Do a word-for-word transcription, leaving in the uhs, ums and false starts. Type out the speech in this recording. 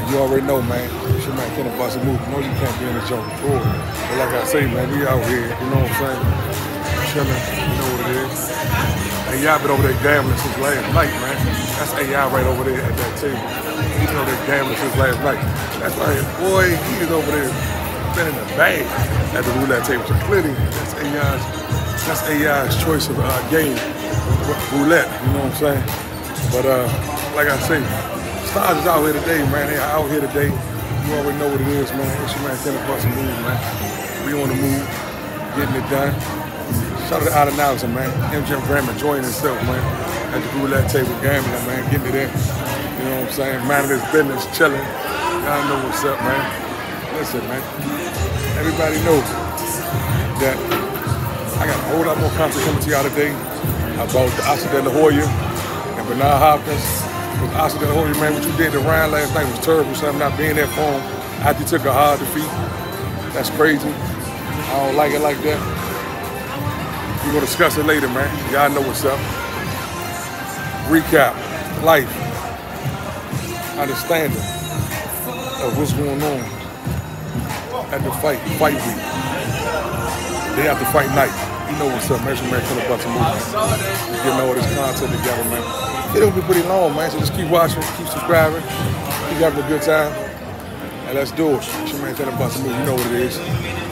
You already know, man. It's your man, Kenneth Buster Move. You know you can't be in the jungle for it. But like I say, man, we out here, you know what I'm saying? Chilling, you know what it is. And y'all been over there gambling since last night, man. That's A I right over there at that table. You know they're gambling since last night. That's right, boy, he is over there spinning the bag at the roulette table. So clearly, that's A I's, that's A I's choice of uh, game, roulette, you know what I'm saying? But uh, like I say, Stars is out here today, man. They are out here today. You already know what it is, man. It's your man, Kenneth Buster Move, man. We on the move, getting it done. Shout out to Out Analysis, man. M J Graham enjoying himself, man. At the roulette table gambling, man. Getting it in. You know what I'm saying? Minding his business, chilling. Y'all know what's up, man. Listen, man. Everybody knows that I got a whole lot more content coming to y'all today about the Oscar De La Hoya and Bernard Hopkins. With Oscar De La Hoya, man, what you did to Ryan last night was terrible. So I'm not being there for him after he took a hard defeat. That's crazy. I don't like it like that. We're gonna discuss it later, man. Y'all know what's up. Recap, life, understanding of what's going on at the fight, fight week. Day after fight night. You know what's up, man. It's your man, Kenneth Buster Move, man. We're getting all this content together, man. It don't be pretty long, man, so just keep watching, keep subscribing, keep having a good time, and let's do it. It's your man, Kenneth Buster Move. You know what it is.